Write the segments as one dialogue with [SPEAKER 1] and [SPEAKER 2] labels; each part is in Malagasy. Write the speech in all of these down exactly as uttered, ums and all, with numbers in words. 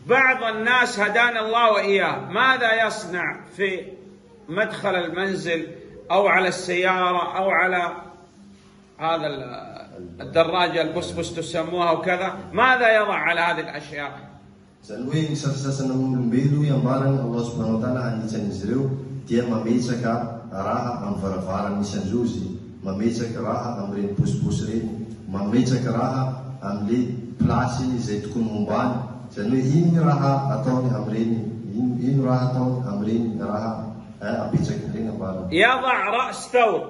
[SPEAKER 1] بعض الناس هدانا الله وإياه ماذا يصنع في مدخل المنزل أو على السيارة أو على هذا الدراجة البسبس تسموها وكذا، ماذا يضع على هذه الأشياء؟
[SPEAKER 2] Zany hoe sasasasana olombelo iambarana Allah subhanahu wa ta'ala anisan'izy ireo dia mametsaka raha amin'ny varavarana isan'izao izy, mametsaka raha amin'ireny posiposy reny, mametsaka raha amin'le plasy izay tokony hombany. Zany hoe ino raha ataony amin'ireny, ino ino raha ataony amin'ireny raha apetsaka ireny ambarana.
[SPEAKER 1] يضع رأس ثور،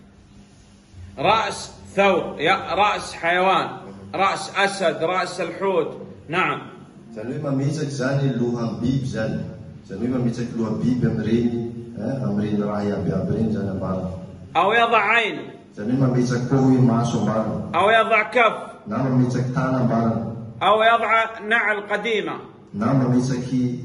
[SPEAKER 1] رأس ثور، رأس حيوان، رأس أسد، رأس الحوت. نعم.
[SPEAKER 2] Zany hoe mametsaka zany lohan'ny biby zany. Zany hoe mametsaka lohan'ny biby amin'ireny amin'ireny raha iabiaby ireny zany ambarana.
[SPEAKER 1] أو يضع عين.
[SPEAKER 2] Zany hoe mametsaka koa hoe maso ambarana.
[SPEAKER 1] أو يضع كف.
[SPEAKER 2] Na mametsaka tana ambarana.
[SPEAKER 1] أو يضع نعل قديمة.
[SPEAKER 2] Na mametsaka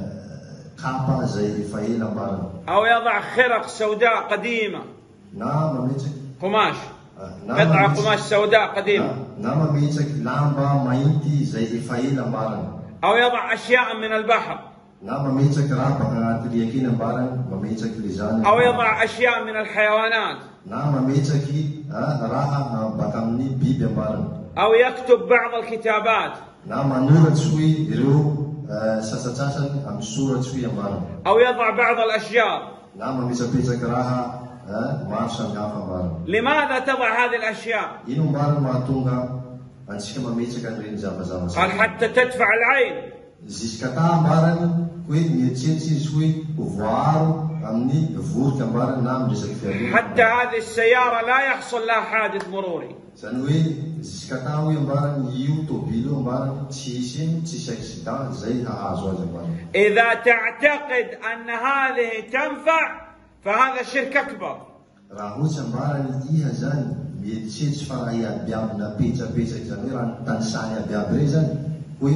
[SPEAKER 2] kapa zay efa ela ambarana.
[SPEAKER 1] أو يضع خرق سوداء قديمة.
[SPEAKER 2] Na mametsaka
[SPEAKER 1] قماش. قطعة قماش سوداء قديمة.
[SPEAKER 2] Na mametsaka lamba mainty zay efa ela ambarana.
[SPEAKER 1] أو يضع أشياء من البحر.
[SPEAKER 2] Na mametsaka raha baka agnaty riaka iny ambarana, mametsaka le zany.
[SPEAKER 1] أو يضع أشياء من الحيوانات.
[SPEAKER 2] Na mametsaka raha baka amin'ny biby ambarana.
[SPEAKER 1] أو يكتب بعض الكتابات.
[SPEAKER 2] Na manoratsy hoe ireo sasatsasany amin'ny soratsy hoe ambarana.
[SPEAKER 1] أو يضع بعض الأشجار.
[SPEAKER 2] Na mametsapetsaka raha maro samihafa ambarana.
[SPEAKER 1] لماذا تضع هذه الأشياء؟
[SPEAKER 2] Ino ambarana mahatonga antsika mametsaka an'ireny zavazava.
[SPEAKER 1] قال حتى تدفع العين.
[SPEAKER 2] Ziskata ambarany hoe mieritreritra izy hoe voaro amin'ny voroka ambarana na amin'ny resaky fiarovana.
[SPEAKER 1] حتى هذه السيارة لا يحصل لها حادث مروري.
[SPEAKER 2] Zany hoe ziskata hoe ambarany io tôbilo ambarany tsisy ino tsisy accident zay hahazo azy ambarana.
[SPEAKER 1] إذا تعتقد أن هذه تنفع فهذا شرك أكبر.
[SPEAKER 2] Raha ohatsy ambarany iha zany mieritreritra fa raha iabiaby napetsapetsaky zany hoe raha tanisahy iabiaby rey zany hoe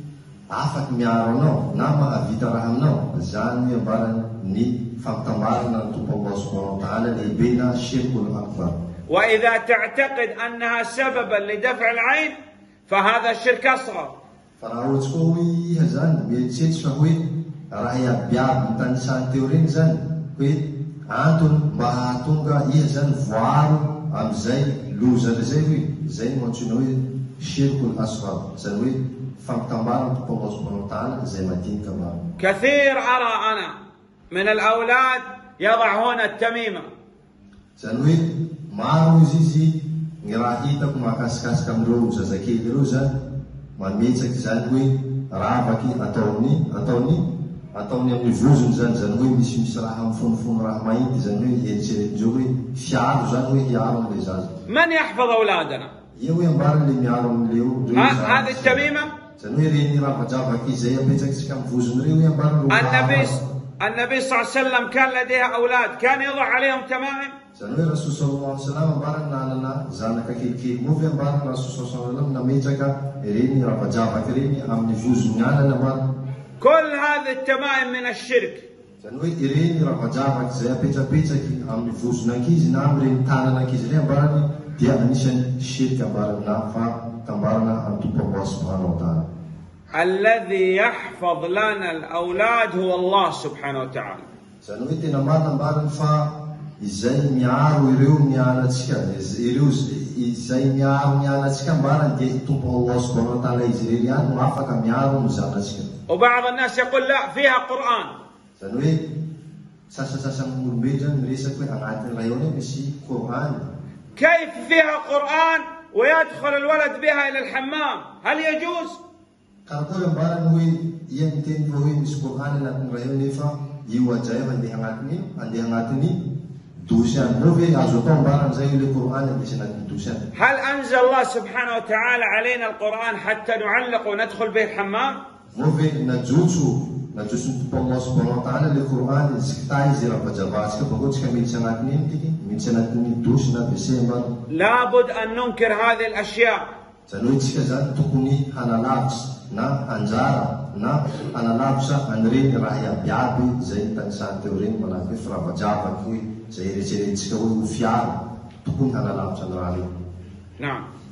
[SPEAKER 2] afaky miaro anao na mahavita raha aminao, zany hoe ambarany ny fampitambarana ny tompo Allah subhanahu wa ta'ala lehibe na shirkul akbar.
[SPEAKER 1] وإذا تعتقد أنها سببا لدفع العين فهذا شرك أصغر.
[SPEAKER 2] Fa raha ohatsy koa hoe iha zany mieritreritra fa hoe raha iabiaby ny tanisany teo reny zany hoe antony mba hahatonga iha zany voaro amin'izay loza zay hoe zay no antsoina hoe shirkul asghar, zany hoe fampitambarana tompo Allah subhanahu wa ta'ala zay madinika maro.
[SPEAKER 1] كثير أرى أنا من الأولاد يضعون التميمة.
[SPEAKER 2] Zany hoe maro izy izy ny raha hitako mahakasikasika amin'ireo zazakely ireo zany mametsaky zany hoe ravaky ataony ataony ataony amin'ny vozony zany, zany hoe misy misy raha mifonofono raha mainty zany hoe eritreretin'izao hoe fiaro zany hoe hiaro amin'ilay zaza.
[SPEAKER 1] من يحفظ أولادنا؟
[SPEAKER 2] Ia hoe ambarany le miaro amin'ileo
[SPEAKER 1] هذه التميمة.
[SPEAKER 2] zany hoe reny rava-javaky izay apetsakitsika amin'ny vozony reo hoe ambarany
[SPEAKER 1] النبي النبي صلى الله عليه وسلم كان لديه أولاد كان يضع عليهم تمائم.
[SPEAKER 2] Zany hoe Rasul sallallahu alaihi wasallam ambarany nanana zanaka kelikely moa hoe ambarany Rasul sallallahu alaihi wasallam nametraka reny rava-javaky reny amin'ny vozony anana ambarany.
[SPEAKER 1] كل هذه التمائم من الشرك.
[SPEAKER 2] Zany hoe ireny rava-javaky izay apetsapetsaky amin'ny vozon'ankizy na amin'ireny tanan'ankizy ireny ambarany dia anisany shirk ambarany na fampitambarana amin'ny tompo Allah subhanahu wa ta'ala.
[SPEAKER 1] الذي يحفظ لنا الأولاد هو الله سبحانه وتعالى.
[SPEAKER 2] Zany hoe tena marina ambarany fa izay miaro ireo mianatsika ireo izay miaro mianatsika ambarany dia tompo Allah subhanahu wa ta'ala izy ireny ihany no afaka miaro ny zanatsika.
[SPEAKER 1] وبعض الناس يقول لا فيها قرآن.
[SPEAKER 2] Zany hoe sasasasan'ny olombelo zany miresaky hoe agnatin'ny raha eo misy Qur'an.
[SPEAKER 1] كيف فيها قرآن ويدخل الولد بها إلى الحمام؟ هل يجوز؟
[SPEAKER 2] Karakory ambarany hoe ia miteny fa hoe misy Qur'an anatin'ny raha eo nefa io ajaio handeha agnatiny handeha agnatiny dosy any. Mo hoe azo atao ambarany zay le Qur'an andesy anatin'ny dosy any.
[SPEAKER 1] هل أنزل الله سبحانه وتعالى علينا القرآن حتى نعلق وندخل به الحمام؟
[SPEAKER 2] Mo hoe najotso najotso ny tompo Allah subhanahu wa ta'ala le Qur'an izy kita izy rava-javatsika bakeo tsika miditsy agnatiny iny tiky miditsy anatin'ny dosy na W C ambany.
[SPEAKER 1] لابد أن ننكر هذه الأشياء.
[SPEAKER 2] Zany hoe tsika zany tokony hanalavitra na anjara na hanalavitra an'ireny raha iabiaby zay tanisany teo reny manahaky hoe firava-javaky hoe zay eritreretintsika hoe ho fiaro tokony hanalavitra ny raha reny.
[SPEAKER 1] نعم.